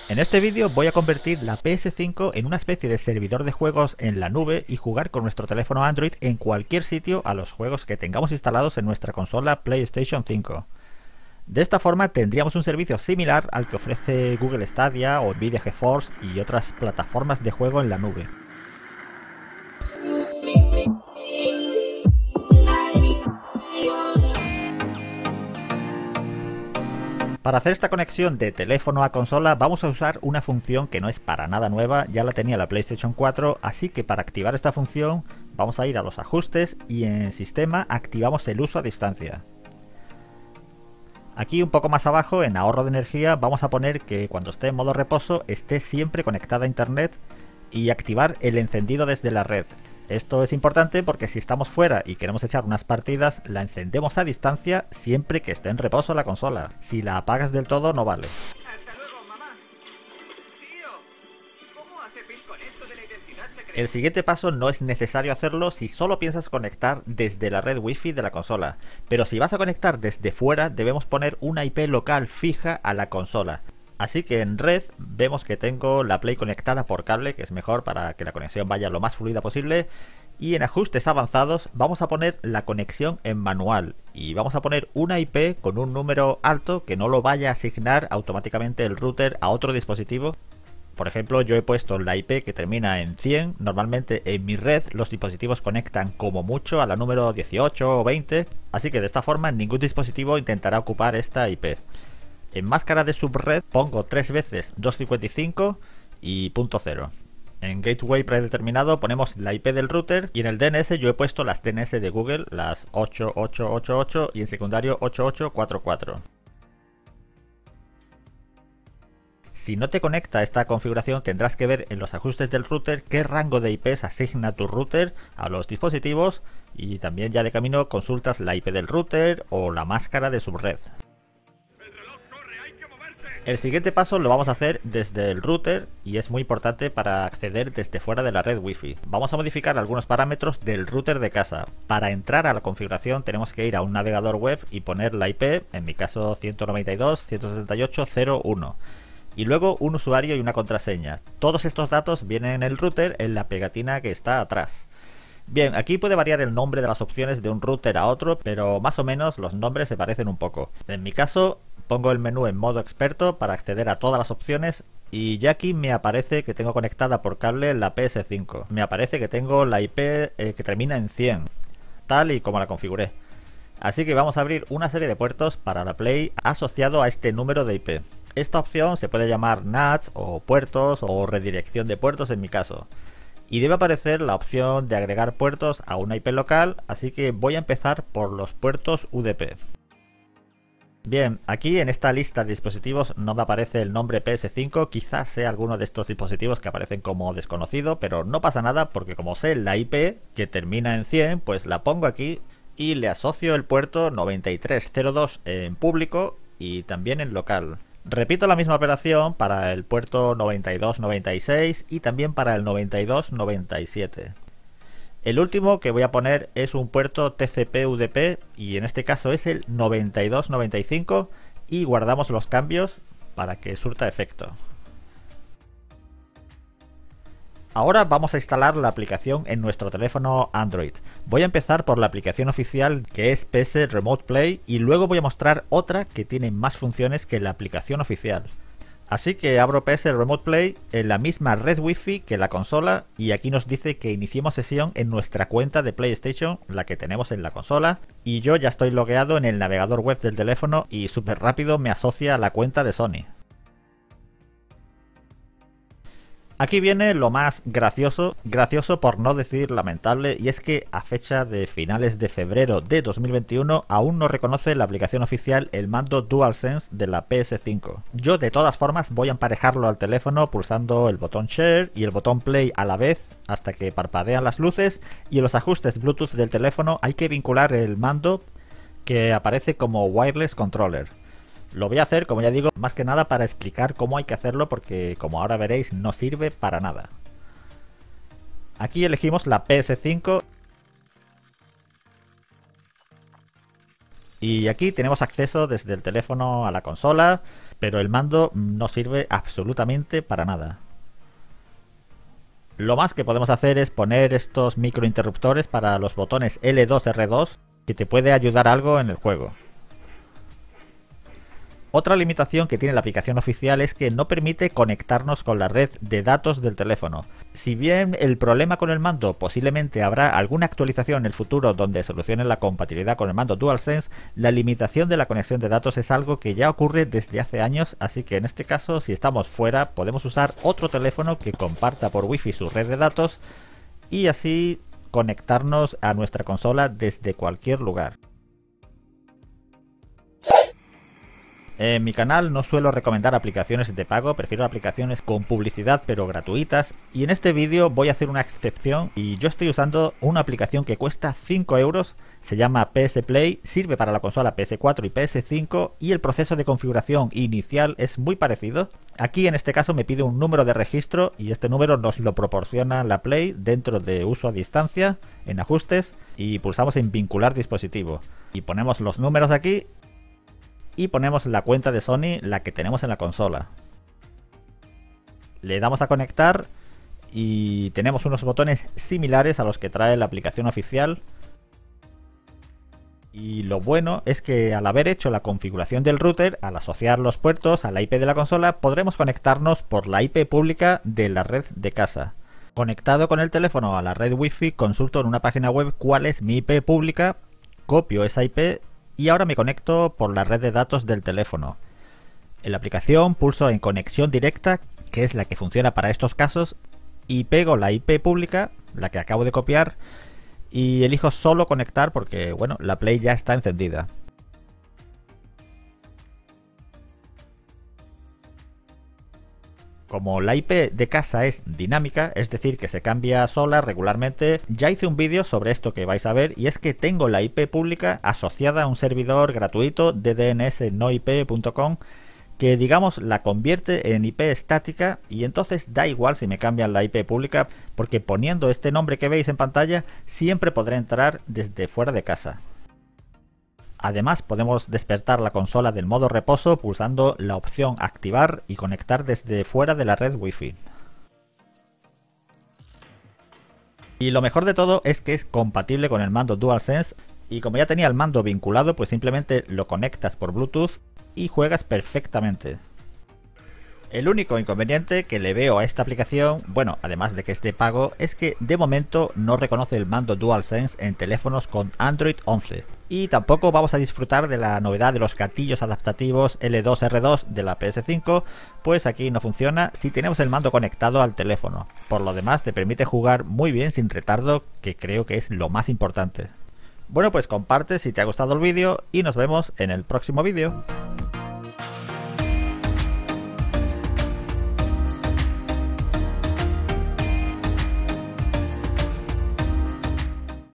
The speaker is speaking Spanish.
En este vídeo voy a convertir la PS5 en una especie de servidor de juegos en la nube y jugar con nuestro teléfono Android en cualquier sitio a los juegos que tengamos instalados en nuestra consola PlayStation 5. De esta forma tendríamos un servicio similar al que ofrece Google Stadia o Nvidia GeForce y otras plataformas de juego en la nube. Para hacer esta conexión de teléfono a consola vamos a usar una función que no es para nada nueva, ya la tenía la PlayStation 4, así que para activar esta función vamos a ir a los ajustes y en sistema activamos el uso a distancia. Aquí un poco más abajo en ahorro de energía vamos a poner que cuando esté en modo reposo esté siempre conectada a internet y activar el encendido desde la red. Esto es importante porque si estamos fuera y queremos echar unas partidas, la encendemos a distancia siempre que esté en reposo la consola. Si la apagas del todo no vale. Hasta luego, mamá. Tío, ¿cómo hace Bill con esto de la identidad secreta? El siguiente paso no es necesario hacerlo si solo piensas conectar desde la red Wi-Fi de la consola, pero si vas a conectar desde fuera debemos poner una IP local fija a la consola. Así que en red vemos que tengo la Play conectada por cable, que es mejor para que la conexión vaya lo más fluida posible. Y en ajustes avanzados vamos a poner la conexión en manual y vamos a poner una IP con un número alto que no lo vaya a asignar automáticamente el router a otro dispositivo. Por ejemplo, yo he puesto la IP que termina en 100, normalmente en mi red los dispositivos conectan como mucho a la número 18 o 20, así que de esta forma ningún dispositivo intentará ocupar esta IP. En máscara de subred pongo 3 veces 255 y .0. En gateway predeterminado ponemos la IP del router y en el DNS yo he puesto las DNS de Google, las 8888 y en secundario 8844. Si no te conecta esta configuración tendrás que ver en los ajustes del router qué rango de IPs asigna tu router a los dispositivos y también ya de camino consultas la IP del router o la máscara de subred. El siguiente paso lo vamos a hacer desde el router y es muy importante para acceder desde fuera de la red Wi-Fi. Vamos a modificar algunos parámetros del router de casa. Para entrar a la configuración tenemos que ir a un navegador web y poner la IP, en mi caso 192.168.0.1. Y luego un usuario y una contraseña. Todos estos datos vienen en el router en la pegatina que está atrás. Bien, aquí puede variar el nombre de las opciones de un router a otro, pero más o menos los nombres se parecen un poco. En mi caso pongo el menú en modo experto para acceder a todas las opciones y ya aquí me aparece que tengo conectada por cable la PS5. Me aparece que tengo la IP que termina en 100, tal y como la configuré. Así que vamos a abrir una serie de puertos para la Play asociado a este número de IP. Esta opción se puede llamar NATs o puertos o redirección de puertos en mi caso. Y debe aparecer la opción de agregar puertos a una IP local, así que voy a empezar por los puertos UDP. Bien, aquí en esta lista de dispositivos no me aparece el nombre PS5, quizás sea alguno de estos dispositivos que aparecen como desconocido, pero no pasa nada porque como sé la IP que termina en 100, pues la pongo aquí y le asocio el puerto 9302 en público y también en local. Repito la misma operación para el puerto 9296 y también para el 9297. El último que voy a poner es un puerto TCP/UDP y en este caso es el 9295 y guardamos los cambios para que surta efecto. Ahora vamos a instalar la aplicación en nuestro teléfono Android. Voy a empezar por la aplicación oficial que es PS Remote Play y luego voy a mostrar otra que tiene más funciones que la aplicación oficial. Así que abro PS Remote Play en la misma red Wi-Fi que la consola y aquí nos dice que iniciemos sesión en nuestra cuenta de PlayStation, la que tenemos en la consola, y yo ya estoy logueado en el navegador web del teléfono y súper rápido me asocia a la cuenta de Sony. Aquí viene lo más gracioso por no decir lamentable, y es que a fecha de finales de febrero de 2021 aún no reconoce la aplicación oficial el mando DualSense de la PS5. Yo de todas formas voy a emparejarlo al teléfono pulsando el botón Share y el botón Play a la vez hasta que parpadean las luces, y en los ajustes Bluetooth del teléfono hay que vincular el mando que aparece como Wireless Controller. Lo voy a hacer, como ya digo, más que nada para explicar cómo hay que hacerlo porque, como ahora veréis, no sirve para nada. Aquí elegimos la PS5 Y aquí tenemos acceso desde el teléfono a la consola, pero el mando no sirve absolutamente para nada. Lo más que podemos hacer es poner estos microinterruptores para los botones L2, R2, que te puede ayudar algo en el juego. Otra limitación que tiene la aplicación oficial es que no permite conectarnos con la red de datos del teléfono. Si bien el problema con el mando posiblemente habrá alguna actualización en el futuro donde solucione la compatibilidad con el mando DualSense, la limitación de la conexión de datos es algo que ya ocurre desde hace años, así que en este caso, si estamos fuera, podemos usar otro teléfono que comparta por Wi-Fi su red de datos y así conectarnos a nuestra consola desde cualquier lugar. En mi canal no suelo recomendar aplicaciones de pago, prefiero aplicaciones con publicidad pero gratuitas, y en este vídeo voy a hacer una excepción y yo estoy usando una aplicación que cuesta 5 euros, se llama PS Play, sirve para la consola PS4 y PS5 y el proceso de configuración inicial es muy parecido. Aquí en este caso me pide un número de registro y este número nos lo proporciona la Play dentro de uso a distancia, en ajustes, y pulsamos en vincular dispositivo y ponemos los números aquí. Y ponemos la cuenta de Sony, la que tenemos en la consola. Le damos a conectar y tenemos unos botones similares a los que trae la aplicación oficial. Y lo bueno es que al haber hecho la configuración del router, al asociar los puertos a la IP de la consola, podremos conectarnos por la IP pública de la red de casa. Conectado con el teléfono a la red Wi-Fi, consulto en una página web cuál es mi IP pública, copio esa IP y ahora me conecto por la red de datos del teléfono. En la aplicación pulso en conexión directa, que es la que funciona para estos casos, y pego la IP pública, la que acabo de copiar, y elijo solo conectar porque, bueno, la Play ya está encendida. Como la IP de casa es dinámica, es decir que se cambia sola regularmente, ya hice un vídeo sobre esto que vais a ver, y es que tengo la IP pública asociada a un servidor gratuito de dnsnoip.com que, digamos, la convierte en IP estática, y entonces da igual si me cambian la IP pública porque poniendo este nombre que veis en pantalla siempre podré entrar desde fuera de casa. Además podemos despertar la consola del modo reposo pulsando la opción activar y conectar desde fuera de la red Wi-Fi. Y lo mejor de todo es que es compatible con el mando DualSense, y como ya tenía el mando vinculado, pues simplemente lo conectas por Bluetooth y juegas perfectamente. El único inconveniente que le veo a esta aplicación, bueno, además de que es de pago, es que de momento no reconoce el mando DualSense en teléfonos con Android 11. Y tampoco vamos a disfrutar de la novedad de los gatillos adaptativos L2, R2 de la PS5, pues aquí no funciona si tenemos el mando conectado al teléfono. Por lo demás te permite jugar muy bien sin retardo, que creo que es lo más importante. Bueno, pues comparte si te ha gustado el vídeo y nos vemos en el próximo vídeo.